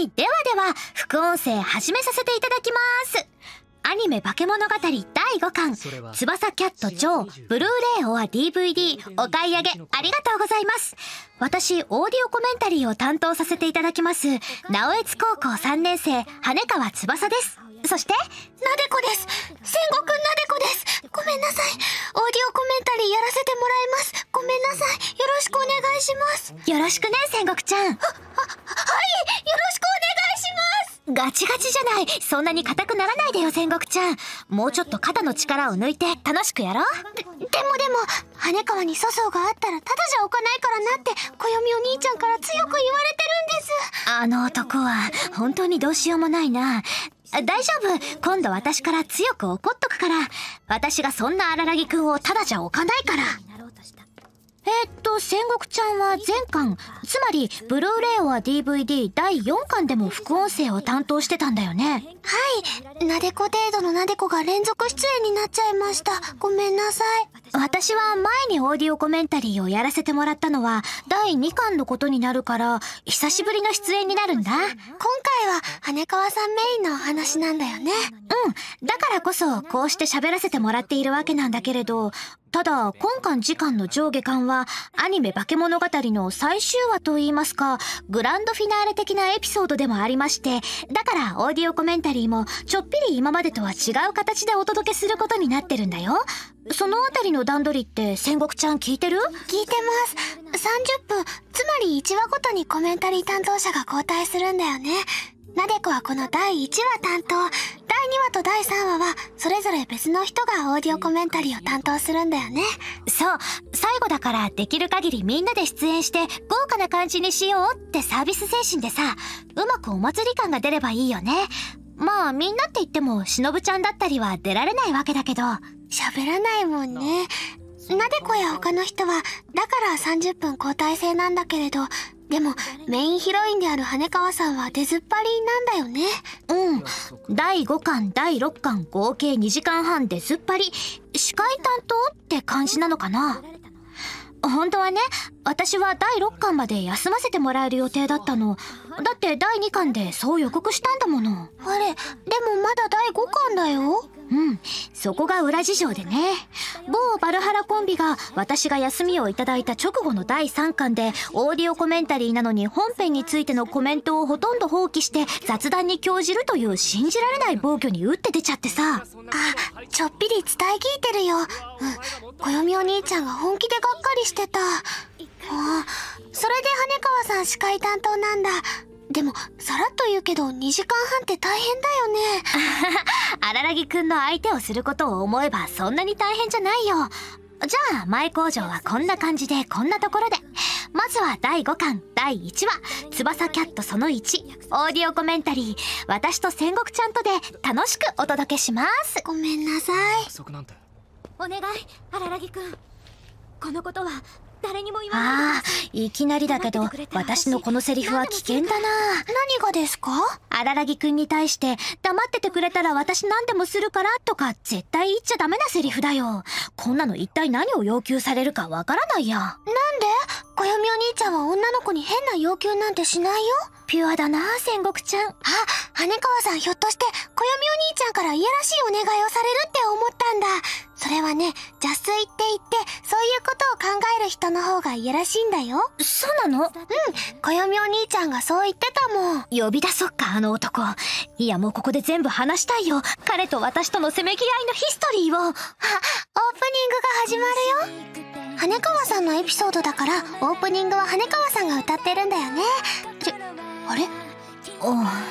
ではでは副音声始めさせていただきます。アニメ化け物語第5巻翼キャットジョーブルーレイ or DVD お買い上げありがとうございます。私オーディオコメンタリーを担当させていただきます直江津高校3年生羽川翼です。そしてなでこです。戦国なでこです。ごめんなさい。オーディオコメンタリーやらせてもらいます。ごめんなさい。よろしくお願いします。 よろしくね戦国ちゃん。 はい、よろしくお願いします。 ガチガチじゃない。そんなに硬くならないでよ戦国ちゃん。もうちょっと肩の力を抜いて楽しくやろう。 でも羽川に粗相があったらただじゃおかないからなって暦お兄ちゃんから強く言われてるんです。 あの男は本当にどうしようもないな。大丈夫、今度私から強く怒っとくから。私がそんな荒木くんをただじゃおかないから。戦国ちゃんは前巻、つまりブルーレイ or DVD 第4巻でも副音声を担当してたんだよね。 はい、なでこ程度のなでこが連続出演になっちゃいました。ごめんなさい。 私は前にオーディオコメンタリーをやらせてもらったのは第2巻のことになるから久しぶりの出演になるんだ。今回は羽川さんメインのお話なんだよね。 だからこそこうして喋らせてもらっているわけなんだけれど、ただ今巻次巻の上下巻はアニメ化け物語の最終話といいますかグランドフィナーレ的なエピソードでもありまして、だからオーディオコメンタリーもちょっぴり今までとは違う形でお届けすることになってるんだよ。そのあたりの段取りって戦国ちゃん聞いてる？ 聞いてます。30分、つまり1話ごとにコメンタリー担当者が交代するんだよね。なでこはこの第1話担当、第2話と第3話はそれぞれ別の人がオーディオコメンタリーを担当するんだよね。 そう、最後だからできる限りみんなで出演して豪華な感じにしようってサービス精神でさ、うまくお祭り感が出ればいいよね。まあみんなって言ってもしのぶちゃんだったりは出られないわけだけど。 喋らないもんね。なでこや他の人はだから30分交代制なんだけれど、でもメインヒロインである羽川さんは出ずっぱりなんだよね。 第5巻第6巻合計2時間半出ずっぱり、司会担当って感じなのかな。本当はね、私は第6巻まで休ませてもらえる予定だったの。だって第2巻でそう予告したんだもの。 あれ、でもまだ第5巻だよ。 そこが裏事情でね。某バルハラコンビが私が休みをいただいた直後の第3巻でオーディオコメンタリーなのに本編についてのコメントをほとんど放棄して雑談に興じるという信じられない暴挙に打って出ちゃってさ。 ちょっぴり伝え聞いてるよ。暦お兄ちゃんが本気でがっかりしてた。それで羽川さん司会担当なんだ。でもさらっと言うけど2時間半って大変だよね。 荒木くんの相手をすることを思えばそんなに大変じゃないよ。じゃあ前工場はこんな感じでこんなところで。まずは第5巻第1話翼キャットその1オーディオコメンタリー、私と戦国ちゃんとで楽しくお届けします。 ごめんなさい。 お願い荒木くん、このことは誰にも言わないで。 いきなりだけど私のこのセリフは危険だな。 何がですか？ 荒木くんに対して黙っててくれたら私何でもするからとか絶対言っちゃダメなセリフだよ。こんなの一体何を要求されるかわからないや。 なんで？暦お兄ちゃんは女の子に変な要求なんてしないよ。 ピュアだな戦国ちゃん。 羽川さんひょっとして暦お兄ちゃんからいやらしいお願いをされるって思ったんだ。それはね、邪推って言ってそういうことを考える人の方がいやらしいんだよ。 そうなの？ 暦お兄ちゃんがそう言ってたもん。 呼び出そっかあの男。いやもうここで全部話したいよ。彼と私とのせめぎ合いのヒストリーを。 オープニングが始まるよ。羽川さんのエピソードだからオープニングは羽川さんが歌ってるんだよね。あれお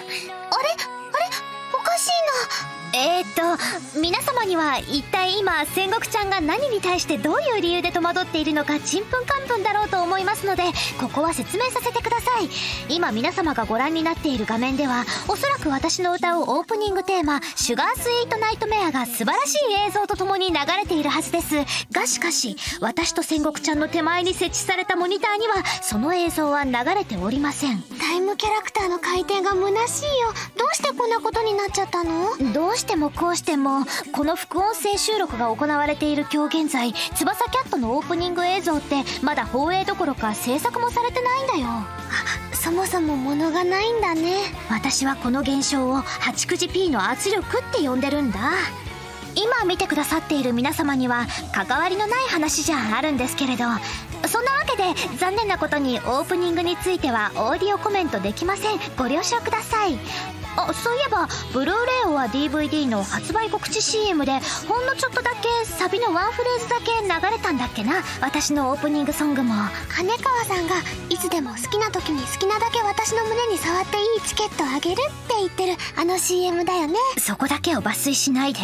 かしいな。 皆様には一体今戦国ちゃんが何に対してどういう理由で戸惑っているのかちんぷんかんぷんだろうと思いますので、ここは説明させてください。今皆様がご覧になっている画面ではおそらく私の歌うオープニングテーマ「シュガースイートナイトメア」が素晴らしい映像とともに流れているはずですが、しかし私と戦国ちゃんの手前に設置されたモニターにはその映像は流れておりません。 タイムキャラクターの回転が虚しいよ。どうしてこんなことになっちゃったの？ どうしてもこうしてもこの副音声収録が行われている今日現在、翼キャットのオープニング映像ってまだ放映どころか制作もされてないんだよ。 そもそも物がないんだね。 私はこの現象を八九時 P の圧力って呼んでるんだ。今見てくださっている皆様には関わりのない話じゃあるんですけれど、そんなわけで残念なことにオープニングについてはオーディオコメントできません。ご了承ください。そういえばブルーレイは DVD の発売告知 CM でほんのちょっとだけサビのワンフレーズだけ流れたんだっけな。私のオープニングソングも。 羽川さんがいつでも好きな時に好きなだけ私の胸に触っていいチケットあげるって言ってるあの CM だよね。 そこだけを抜粋しないで。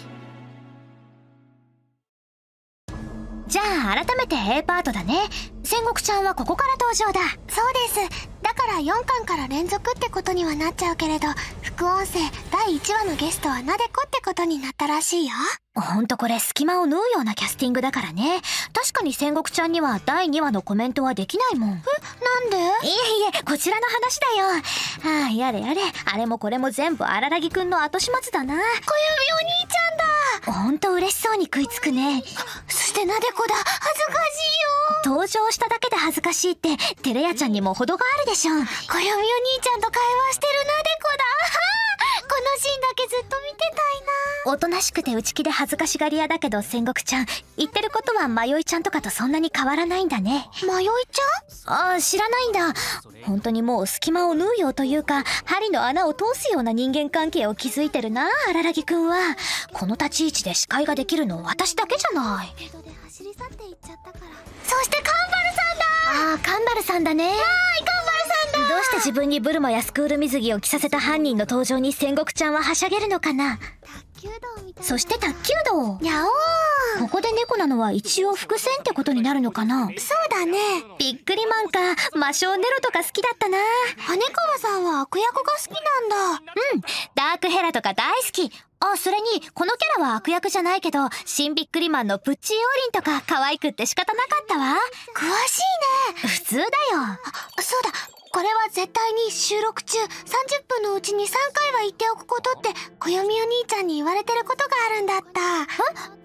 じゃあ改めて A パートだね。戦国ちゃんはここから登場だ。 そうです。だから4巻から連続ってことにはなっちゃうけれど、副音声第1話のゲストはなでこってことになったらしいよ。 ほんとこれ隙間を縫うようなキャスティングだからね。確かに戦国ちゃんには第2話のコメントはできないもん。 なんで？ いえこちらの話だよ。やれやれ、あれもこれも全部荒木くんの後始末だな。 小指お兄ちゃんだ。 ほんと嬉しそうに食いつくね。 そしてなでこだ。恥ずかしいよ。 登場しただけで恥ずかしいってテレヤちゃんにも程があるでしょ。 小指お兄ちゃんと会話してるなでこだ。このシーンだけずっと見てたいな。 おとなしくて内気で恥ずかしがり屋だけど戦国ちゃん、言ってることは迷いちゃんとかとそんなに変わらないんだね。 迷いちゃん？知らないんだ。本当にもう隙間を縫うよというか針の穴を通すような人間関係を築いてるな、荒木くんは。この立ち位置で司会ができるの私だけじゃない。 そしてカンバルさんだ。 カンバルさんだね。 カンバルさんだ。 どうして自分にブルマやスクール水着を着させた犯人の登場に戦国ちゃんははしゃげるのかな。そして卓球道。 やおー。 ここで猫なのは一応伏線ってことになるのかな。 そうだね。 びっくりマンか。魔性ネロとか好きだったな。 羽川さんは悪役が好きなんだ。 ダークヘラとか大好き。それにこのキャラは悪役じゃないけど新ビックリマンのプッチーオーリンとか可愛くって仕方なかったわ。 詳しいね。 普通だよ。 そうだ、これは絶対に収録中30分のうちに3回は言っておくことって暦お兄ちゃんに言われてることがあるんだった。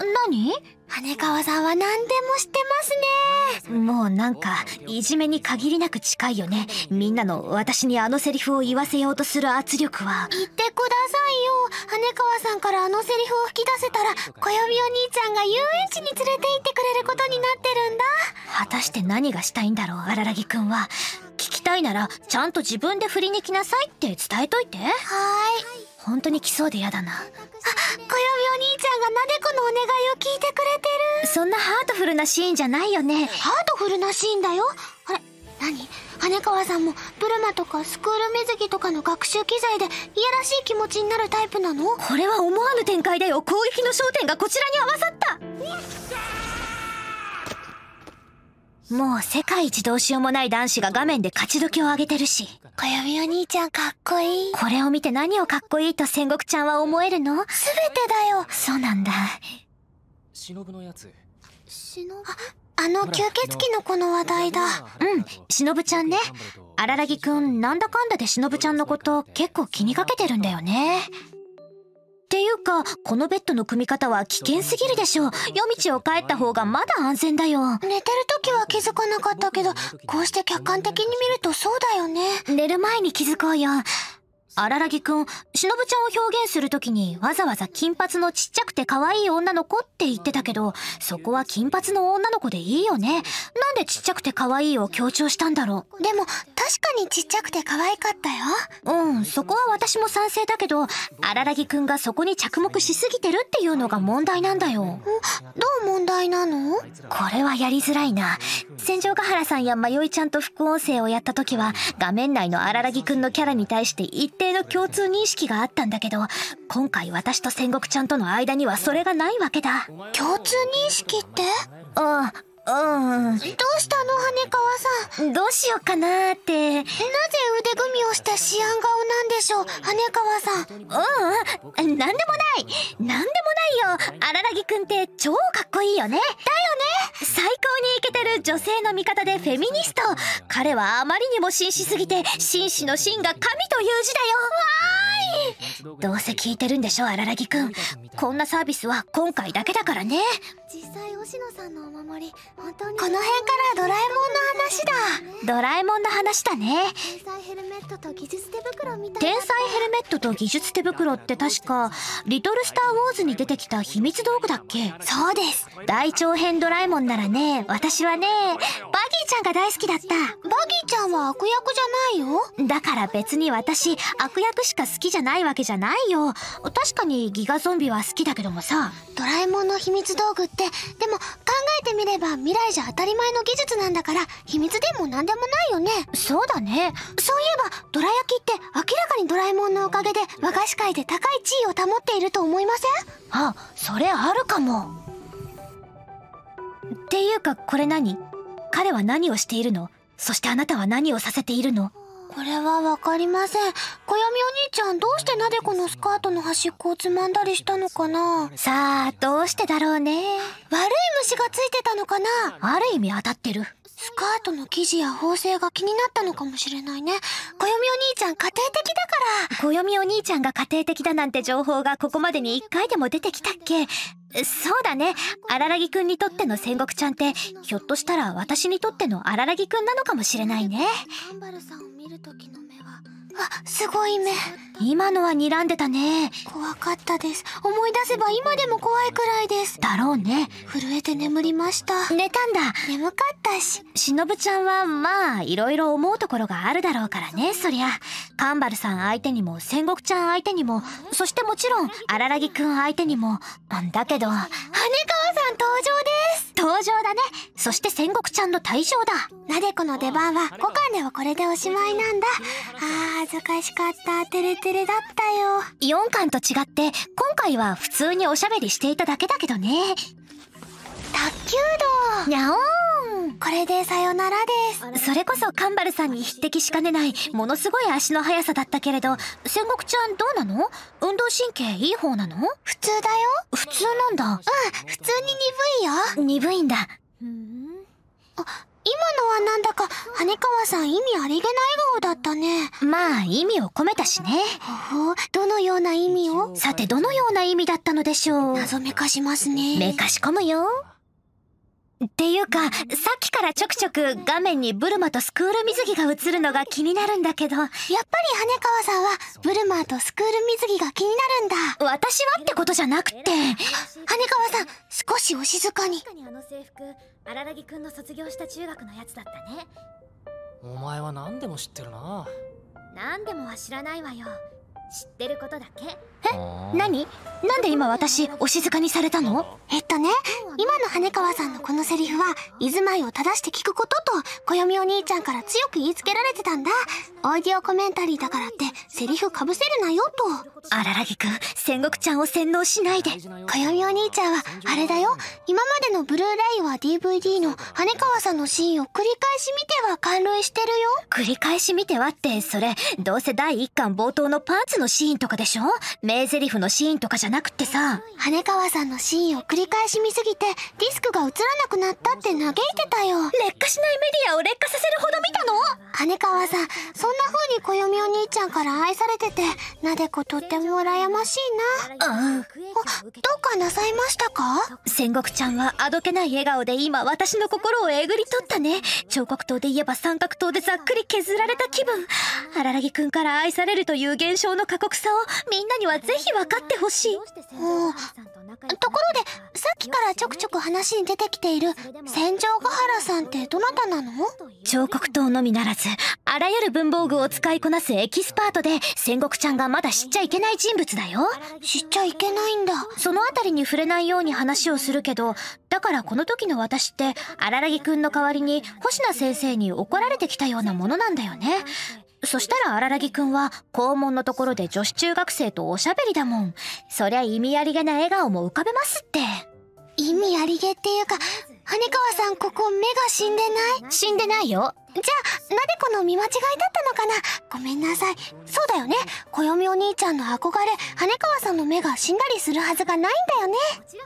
何？ 羽川さんは何でも知ってますね。 もうなんかいじめに限りなく近いよね。みんなの私にあのセリフを言わせようとする圧力は。 言ってくださいよ。羽川さんからあのセリフを吹き出せたら暦お兄ちゃんが遊園地に連れて行ってくれることになってるんだ。 果たして何がしたいんだろう、荒木くんは。聞きたいならちゃんと自分で振りに来なさいって伝えといて。本当に来そうでやだな。 暦お兄ちゃんがなでこのお願いを聞いてくれてる。 そんなハートフルなシーンじゃないよね。 ハートフルなシーンだよ。あれ、何？羽川さんもブルマとかスクール水着とかの学習機材でいやらしい気持ちになるタイプなの？ これは思わぬ展開だよ。攻撃の焦点がこちらに合わさった。もう世界一どうしようもない男子が画面で勝ち時を上げてるし。 暦お兄ちゃんかっこいい。 これを見て何をかっこいいと戦国ちゃんは思えるの？ 全てだよ。 そうなんだ。 忍のやつ。 あの吸血鬼の子の話題だ。 忍ちゃんね。荒木くんなんだかんだで忍ちゃんのこと結構気にかけてるんだよね。っていうかこのベッドの組み方は危険すぎるでしょ。夜道を帰った方がまだ安全だよ。 寝てる時は気づかなかったけどこうして客観的に見るとそうだよね。 寝る前に気づこうよ。荒木くん、忍ちゃんを表現するときにわざわざ金髪のちっちゃくて可愛い女の子って言ってたけど、そこは金髪の女の子でいいよね。なんでちっちゃくて可愛いを強調したんだろう。でも確かにちっちゃくて可愛かったよ。 そこは私も賛成だけど、荒木くんがそこに着目しすぎてるっていうのが問題なんだよ。 どう問題なの？ これはやりづらいな。戦場ヶ原さんや迷いちゃんと副音声をやった時は画面内の荒木くんのキャラに対して一定の共通認識があったんだけど、今回私と戦国ちゃんとの間にはそれがないわけだ。 共通認識って？ どうしたの羽川さん。 どうしようかなーって。 なぜ腕組みをしたシアン顔なんでしょう、羽川さん。 なんでもないよ。荒木くんって超かっこいいよね。だよね。最高にイケてる女性の味方でフェミニスト。彼はあまりにも紳士すぎて紳士の紳が神という字だよ。 どうせ聞いてるんでしょ、荒木くん。こんなサービスは今回だけだからね。 実際星野さんのお守り本当にこの辺からドラえもんの話だ。 ドラえもんの話だね。 天才ヘルメットと技術手袋みたいな。 天才ヘルメットと技術手袋って確かリトルスターウォーズに出てきた秘密道具だっけ？ そうです。 大長編ドラえもんならね、私はね、バギーちゃんが大好きだった。 バギーちゃんは悪役じゃないよ。 だから別に私悪役しか好きじゃないわけじゃないよ。確かにギガゾンビは好きだけどもさ。 ドラえもんの秘密道具ってでも考えてみれば未来じゃ当たり前の技術なんだから秘密でもなんでもないよね。 そうだね。 そういえばドラ焼きって明らかにドラえもんのおかげで和菓子界で高い地位を保っていると思いません？ あ、それあるかも。っていうかこれ何？彼は何をしているの？そしてあなたは何をさせているの？ これはわかりません。小読みお兄ちゃんどうしてなでこのスカートの端っこをつまんだりしたのかな？ さあどうしてだろうね。 悪い虫がついてたのかな？ ある意味当たってる。 スカートの生地や縫製が気になったのかもしれないね。小読みお兄ちゃん家庭的だから。 小読みお兄ちゃんが家庭的だなんて情報がここまでに1回でも出てきたっけ？そうだね。荒木くんにとっての戦国ちゃんってひょっとしたら私にとっての荒木くんなのかもしれないね。 カンバルさんを見る時の目はすごい目。 今のは睨んでたね。 怖かったです。思い出せば今でも怖いくらいです。 だろうね。 震えて眠りました。 寝たんだ。 眠かったし。 しのぶちゃんはまあいろいろ思うところがあるだろうからね。そりゃカンバルさん相手にも戦国ちゃん相手にも、そしてもちろん荒木くん相手にも。だけど羽川さん登場です。 登場だね。そして戦国ちゃんの退場だ。 なでこの出番は5巻ではこれでおしまいなんだ。恥ずかしかった。テレテレだったよ。 4巻と違って今回は普通におしゃべりしていただけだけどね。 卓球道。 にゃおーん。 これでさよならです。 それこそカンバルさんに匹敵しかねないものすごい足の速さだったけれど、戦国ちゃんどうなの？運動神経いい方なの？ 普通だよ。 普通なんだ。 普通に鈍いよ。 鈍いんだ。 今のはなんだか羽川さん意味ありげな笑顔だったね。 まあ意味を込めたしね。 ほほ、どのような意味を？ さてどのような意味だったのでしょう。 謎めかしますね。 めかし込むよ。っていうかさっきからちょくちょく画面にブルマとスクール水着が映るのが気になるんだけど、やっぱり羽川さんはブルマーとスクール水着が気になるんだ。 私はってことじゃなくて、 羽川さん少しお静かに。 あの制服荒木くんの卒業した中学のやつだったね。 お前は何でも知ってるな。 何でもは知らないわよ。知ってることだけ。 何？なんで今私お静かにされたの？ 今の羽川さんのこのセリフは居住まいを正して聞くことと小読みお兄ちゃんから強く言いつけられてたんだ。オーディオコメンタリーだからってセリフかぶせるなよと。 荒木くん、戦国ちゃんを洗脳しないで。 小読みお兄ちゃんはあれだよ。今までのブルーレイは DVD の羽川さんのシーンを繰り返し見ては感涙してるよ。 繰り返し見てはって、それどうせ第1巻冒頭のパンツのシーンとかでしょ？名台詞のシーンとかじゃなくってさ。 羽川さんのシーンを繰り返し見すぎてディスクが映らなくなったって嘆いてたよ。 劣化しないメディアを劣化させるほど見たの？ 羽川さん、そんな風に小読みお兄ちゃんから愛されててなでことっても羨ましいな。どうかなさいましたか？ 戦国ちゃんはあどけない笑顔で今私の心をえぐり取ったね。彫刻刀で言えば三角刀でざっくり削られた気分。荒木くんから愛されるという現象の過酷さをみんなにはぜひ分かってほしい。 ところでさっきからちょくちょく話に出てきている戦場ヶ原さんってどなたなの？ 彫刻刀のみならずあらゆる文房具を使いこなすエキスパートで、戦国ちゃんがまだ知っちゃいけない人物だよ。 知っちゃいけないんだ。 そのあたりに触れないように話をするけど、だからこの時の私って荒木くんの代わりに星名先生に怒られてきたようなものなんだよね。そしたら荒木くんは校門のところで女子中学生とおしゃべりだもん。そりゃ意味ありげな笑顔も浮かべますって。 意味ありげっていうか、羽川さんここ目が死んでない？ 死んでないよ。 じゃあなでこの見間違いだったのかな？ごめんなさい。そうだよね、小読みお兄ちゃんの憧れ羽川さんの目が死んだりするはずがないんだよね。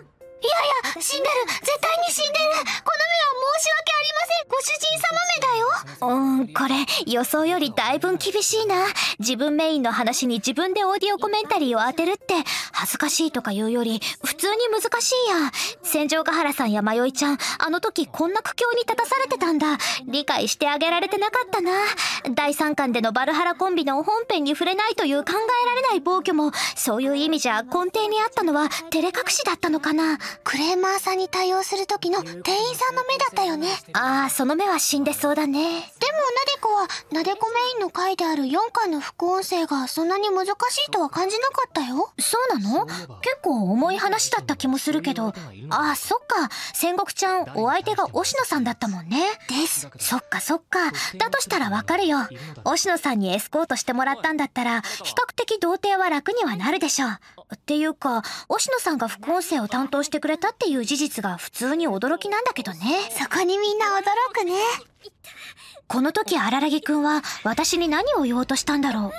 いやいや、死んでる。絶対に死んでる。この目は申し訳ありません。ご主人様目だよ。 これ予想よりだいぶ厳しいな。自分メインの話に自分でオーディオコメンタリーを当てるって恥ずかしいとか言うより普通に難しいや。戦場ヶ原さんや弥生ちゃん、あの時こんな苦境に立たされてたんだ。理解してあげられてなかったな。第3巻でのバルハラコンビの本編に触れないという考えられない暴挙もそういう意味じゃ根底にあったのは照れ隠しだったのかな。 クレーマーさんに対応する時の店員さんの目だったよね。 ああ、その目は死んでそうだね。 でもナデコはナデコメインの回である4巻の副音声がそんなに難しいとは感じなかったよ。 そうなの？結構重い話だった気もするけど。ああ、そっか。戦国ちゃんお相手が押野さんだったもんね。 です。 そっかそっか。だとしたらわかるよ。押野さんにエスコートしてもらったんだったら比較的童貞は楽にはなるでしょう。っていうか押野さんが副音声を担当してくれたっていう事実が普通に驚きなんだけどね。 そこにみんな驚くね。 この時荒木くんは私に何を言おうとしたんだろう。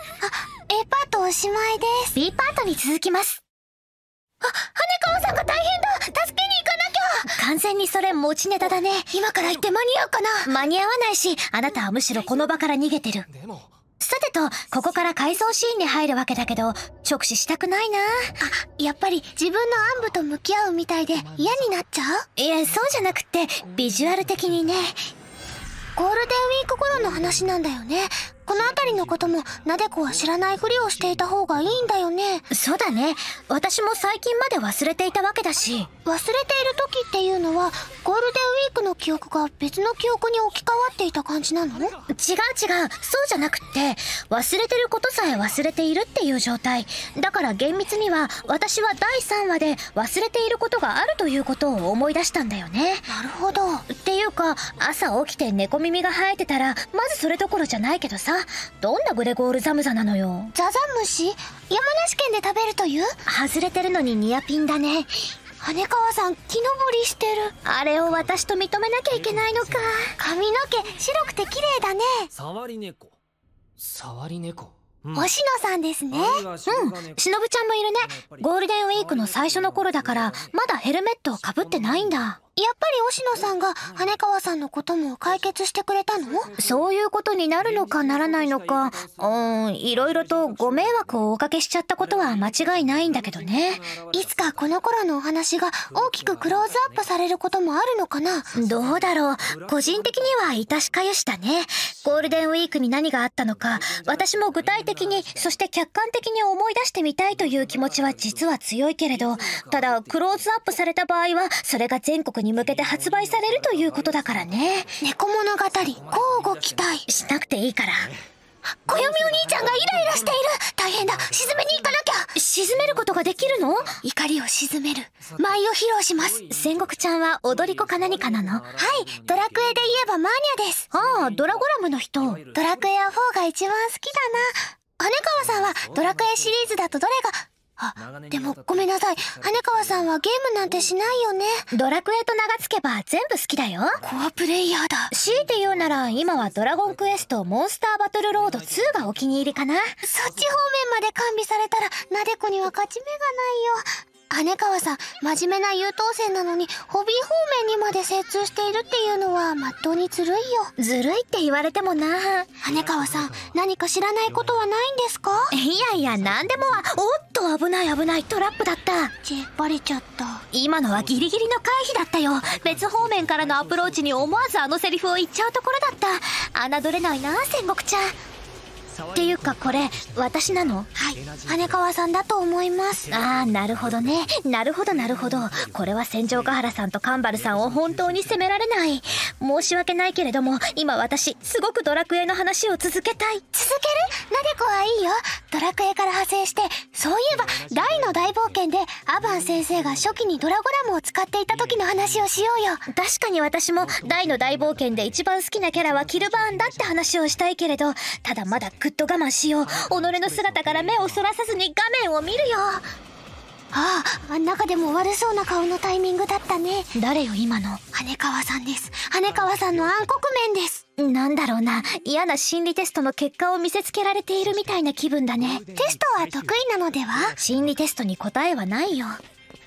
A パートおしまいです。 B パートに続きます。 羽川さんが大変だ。助けに行かなきゃ。 完全にそれ持ちネタだね。 今から行って間に合うかな。 間に合わないし、あなたはむしろこの場から逃げてる。 でもさてと、ここから回想シーンに入るわけだけど、直視したくないな。 やっぱり自分の暗部と向き合うみたいで嫌になっちゃう？ いや、そうじゃなくって、ビジュアル的にね。 ゴールデンウィーク頃の話なんだよね。この辺りのこともナデコは知らないふりをしていた方がいいんだよね。 そうだね。私も最近まで忘れていたわけだし。 忘れている時っていうのはゴールデンウィークの記憶が別の記憶に置き換わっていた感じなの？ 違う違う。そうじゃなくって、忘れてることさえ忘れているっていう状態。だから厳密には私は第3話で忘れていることがあるということを思い出したんだよね。 なるほど。 っていうか、朝起きて猫耳が生えてたらまずそれどころじゃないけどさ、どんなグレゴールザムザなのよ。 ザザムシ？山梨県で食べるという？ 外れてるのにニアピンだね。 羽川さん木登りしてる。 あれを私と認めなきゃいけないのか。 髪の毛白くて綺麗だね。 触り猫。触り猫。 星野さんですね。 しのぶちゃんもいるね。ゴールデンウィークの最初の頃だからまだヘルメットをかぶってないんだ。 やっぱり星野さんが羽川さんのことも解決してくれたの？ そういうことになるのかならないのか、いろいろとご迷惑をおかけしちゃったことは間違いないんだけどね。 いつかこの頃のお話が大きくクローズアップされることもあるのかな？ どうだろう。個人的には致しかゆしだね。ゴールデンウィークに何があったのか、私も具体的に、そして客観的に思い出してみたいという気持ちは実は強いけれど、ただクローズアップされた場合はそれが全国に向けて発売されるということだからね。 猫物語、乞うご期待。 しなくていいから。 小読みお兄ちゃんがイライラしている。大変だ。沈めに行かなきゃ。 沈めることができるの？ 怒りを沈める舞を披露します。 戦国ちゃんは踊り子か何かなの？ はい、ドラクエで言えばマーニャです。 ああ、ドラゴラムの人。 ドラクエは4が一番好きだな。羽川さんはドラクエシリーズだとどれが？でもごめんなさい。羽川さんはゲームなんてしないよね。 ドラクエと名が付けば全部好きだよ。 コアプレイヤーだ。 強いて言うなら今はドラゴンクエストモンスターバトルロード2がお気に入りかな。 そっち方面まで完備されたらナデコには勝ち目がないよ。羽川さん真面目な優等生なのにホビー方面にまで精通しているっていうのはまっとうにずるいよ。 ずるいって言われてもな。 羽川さん何か知らないことはないんですか？ いやいや、何でもは。おっと、危ない危ない、トラップだった。 バレちゃった。 今のはギリギリの回避だったよ。別方面からのアプローチに思わずあのセリフを言っちゃうところだった。侮れないな、戦国ちゃん。っていうかこれ私なの？ はい、羽川さんだと思います。 ああ、なるほどね。なるほどなるほど。これは戦場ヶ原さんとカンバルさんを本当に責められない。申し訳ないけれども今私すごくドラクエの話を続けたい。 続ける？ナデコはいいよ。ドラクエから派生して、そういえば大の大冒険でアバン先生が初期にドラゴラムを使っていた時の話をしようよ。 確かに私も大の大冒険で一番好きなキャラはキルバーンだって話をしたいけれど、ただまだぐっと我慢しよう。己の姿から目をそらさずに画面を見るよ。 ああ、中でも悪そうな顔のタイミングだったね。 誰よ今の？ 羽川さんです。羽川さんの暗黒面です。 なんだろうな、嫌な心理テストの結果を見せつけられているみたいな気分だね。 テストは得意なのでは？ 心理テストに答えはないよ。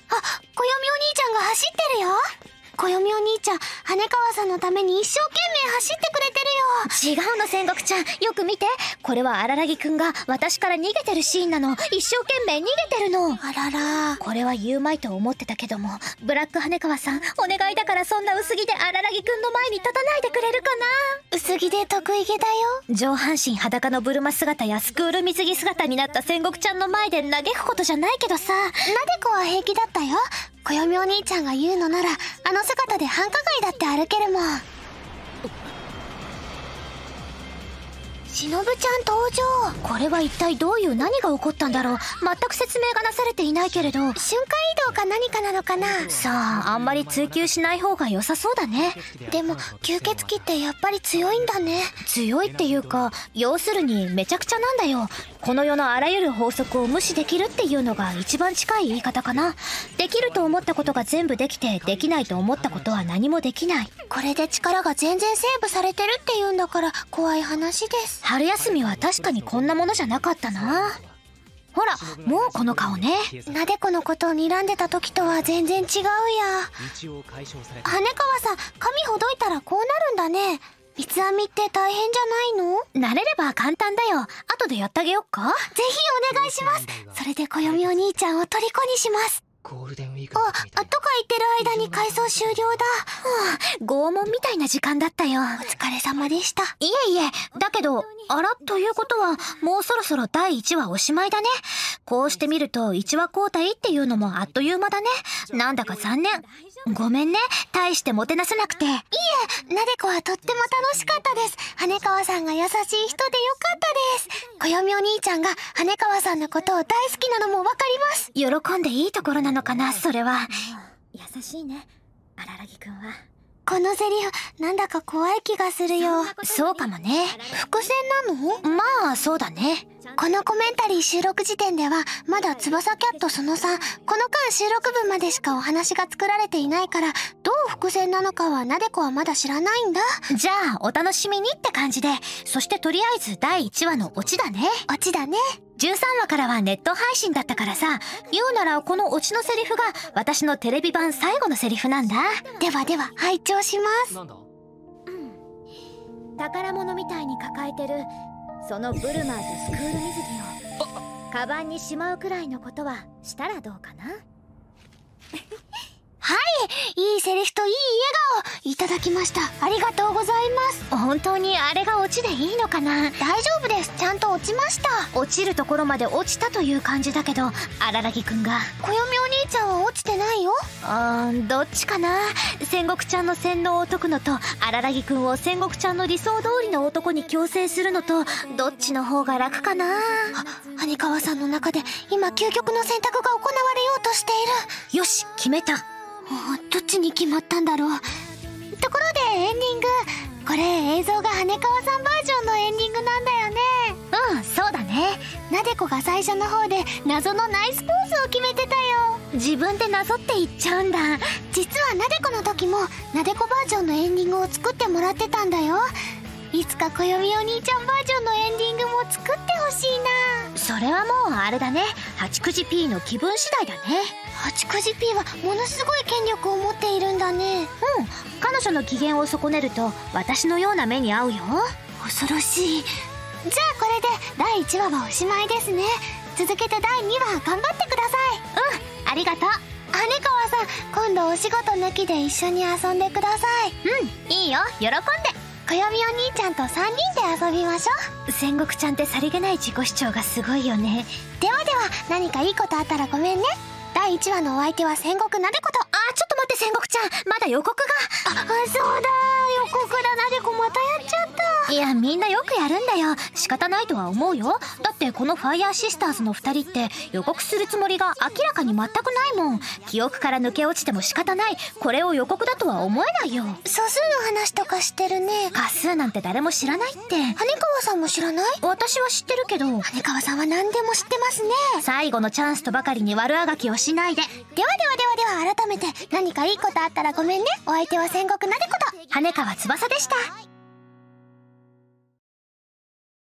小読お兄ちゃんが走ってるよ。小読お兄ちゃん、羽川さんのために一生懸命走ってくれてるよ。 違うの、戦国ちゃん。よく見て。これは荒木くんが私から逃げてるシーンなの。一生懸命逃げてるの。 あらら。 これは言うまいと思ってたけども、ブラック羽川さん、お願いだからそんな薄着で荒木くんの前に立たないでくれるかな。 薄着で得意げだよ。 上半身裸のブルマ姿やスクール水着姿になった戦国ちゃんの前で嘆くことじゃないけどさ。 なでこは平気だったよ。小読お兄ちゃんが言うのなら、あの姿で繁華街だって歩けるもん。しのぶちゃん登場。 これは一体どういう何が起こったんだろう。全く説明がなされていないけれど。 瞬間移動か何かなのかな。 さあ、あんまり追求しない方が良さそうだね。 でも吸血鬼ってやっぱり強いんだね。 強いっていうか、要するにめちゃくちゃなんだよ。この世のあらゆる法則を無視できるっていうのが一番近い言い方かな。できると思ったことが全部できて、できないと思ったことは何もできない。 これで力が全然セーブされてるっていうんだから怖い話です。 春休みは確かにこんなものじゃなかったな。ほら、もうこの顔ね。 なでこのことを睨んでた時とは全然違うや。羽川さん、髪ほどいたらこうなるんだね。三つ編みって大変じゃないの？ 慣れれば簡単だよ。後でやってあげよっか。 ぜひお願いします。それで小読お兄ちゃんを虜にします。 ゴールデンウィークとか言ってる間に改装終了だ。 拷問みたいな時間だったよ。 お疲れ様でした。 いえいえ、だけど、あら、ということは、もうそろそろ第1話おしまいだね。こうしてみると、1話交代っていうのもあっという間だね。なんだか残念。ごめんね、大してもてなせなくて。いえ、なでこはとっても楽しかったです。羽川さんが優しい人でよかったです。小読お兄ちゃんが羽川さんのことを大好きなのもわかります。 喜んでいいところなのかな、それは。 優しいね、荒木くんは。 このセリフ、なんだか怖い気がするよ。 そうかもね。 伏線なの？ まあ、そうだね。 このコメンタリー収録時点では、まだ翼キャットその3、この間収録分までしかお話が作られていないから、どう伏線なのかはなでこはまだ知らないんだ。 じゃあ、お楽しみにって感じで、そしてとりあえず第1話のオチだね。 オチだね。 13話からはネット配信だったからさ、言うならこのオチのセリフが私のテレビ版最後のセリフなんだ。 ではでは、拝聴します。 なんだ？ 宝物みたいに抱えてるそのブルマーとスクール水着をカバンにしまうくらいのことはしたらどうかな。 はい、いいセリフといい笑顔いただきました。ありがとうございます。 本当にあれがオチでいいのかな。 大丈夫です。ちゃんと落ちました。 落ちるところまで落ちたという感じだけど、荒木くんが。 小読お兄ちゃんは落ちてないよ。 どっちかな。戦国ちゃんの洗脳を解くのと、荒木くんを戦国ちゃんの理想通りの男に強制するのと、どっちの方が楽かな。 羽川さんの中で今究極の選択が行われようとしている。 よし、決めた。 どっちに決まったんだろう。ところでエンディング、これ映像が羽川さんバージョンのエンディングなんだよね。 そうだね。 なでこが最初の方で謎のナイスポーズを決めてたよ。 自分でなぞっていっちゃうんだ。 実はなでこの時もなでこバージョンのエンディングを作ってもらってたんだよ。いつか小読お兄ちゃんバージョンのエンディングも作ってほしいな。 それはもうあれだね。八九時 P の気分次第だね。 八九時 P はものすごい権力を持っているんだね。 彼女の機嫌を損ねると私のような目に遭うよ。 恐ろしい。じゃあこれで第1話はおしまいですね。続けて第2話頑張ってください。 ありがとう。 羽川さん、今度お仕事抜きで一緒に遊んでください。 いいよ、喜んで。 小読お兄ちゃんと3人で遊びましょう。戦国ちゃんってさりげない自己主張がすごいよね。 ではでは、何かいいことあったらごめんね。第1話のお相手は戦国なでこと。 ちょっと待って戦国ちゃん、まだ予告が。 そうだ、予告だ。なでこまたやっちゃった。 いや、みんなよくやるんだよ。仕方ないとは思うよ。だってこのファイヤーシスターズの2人って予告するつもりが明らかに全くないもん。記憶から抜け落ちても仕方ない。これを予告だとは思えないよ。 素数の話とかしてるね。 画数なんて誰も知らないって。 羽川さんも知らない？ 私は知ってるけど。 羽川さんは何でも知ってますね。 最後のチャンスとばかりに悪あがきをしないで。 では改めて何かいいことあったらごめんね。お相手は戦国なでこと羽川翼でした。